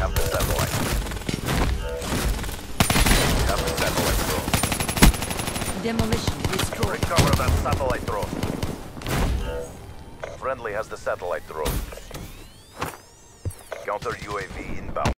have the satellite. Have the satellite drone. Demolition destroyed. Recover that satellite drone. Friendly has the satellite drone. Counter UAV inbound.